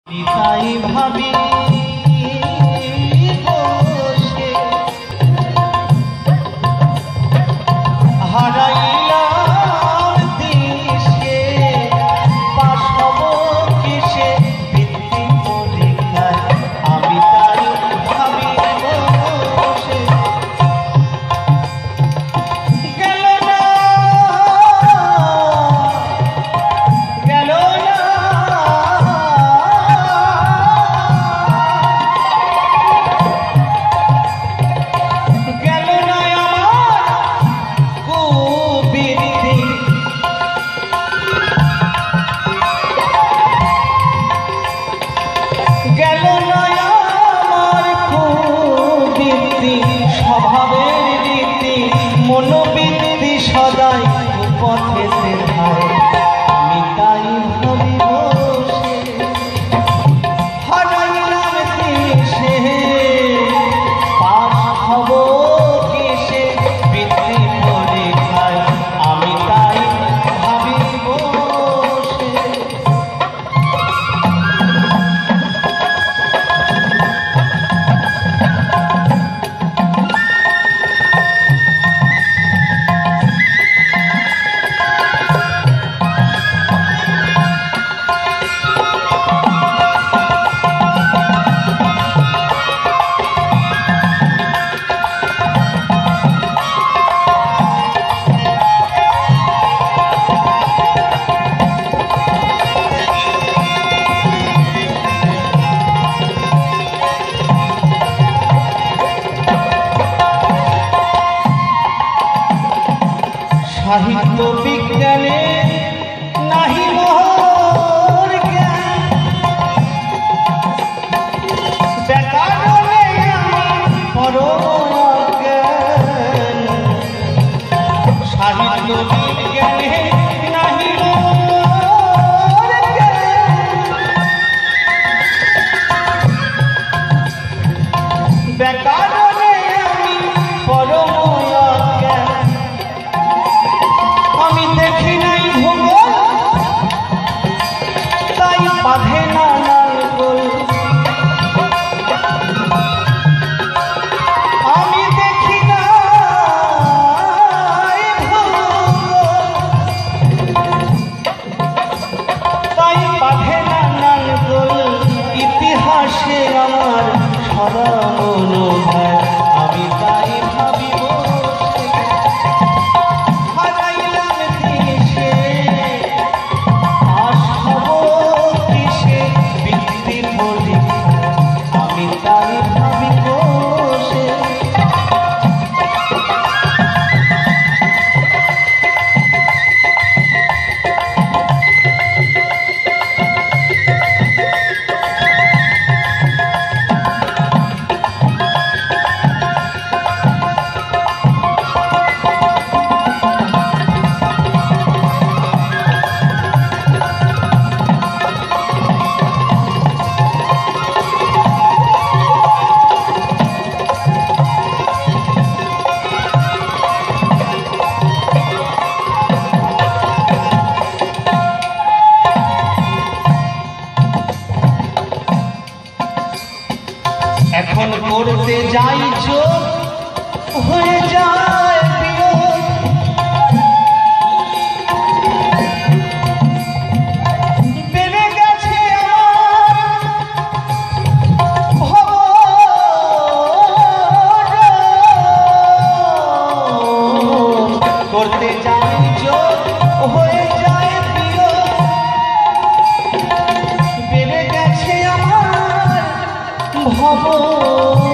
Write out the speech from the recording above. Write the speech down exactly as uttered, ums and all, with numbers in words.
তাই ভাবি বসে হারাইলাম দিশে পাশ হব কিসে বৃত্তি পরীক্ষায় আমি তাই ভাবি বসে গেল না গেল না মনোবৃত্তি সদাই পথেতে ধায় আমি তাই ভাবি বসে হারাইলাম দিশে পাশ হব কিসে বৃত্তি পরীক্ষায় আমি তাই ভাবি বসে সাহিত্য বিজ্ঞানে নাহি মোর জ্ঞান ব্যাকরণে আমি পরম অজ্ঞান সাহিত্য বিজ্ঞানে নাহি মোর জ্ঞান ব্যাকরণে আমি পরম অজ্ঞান আমি দেখি নাই ভূগোল তাই বাঁধে না নালগোল আমি দেখি নাই ভূগোল তাই বাঁধে না নালগোল ইতিহাসে আমার সদা মনোভাব আমি তাই ভাবি এখন করতে যাই চোখ হয়ে যায় বিরোধ বেড়ে গেছে আমার ভব করতে যাই চোখ হয়ে যায় বিরোধ বেড়ে গেছে আমার ভব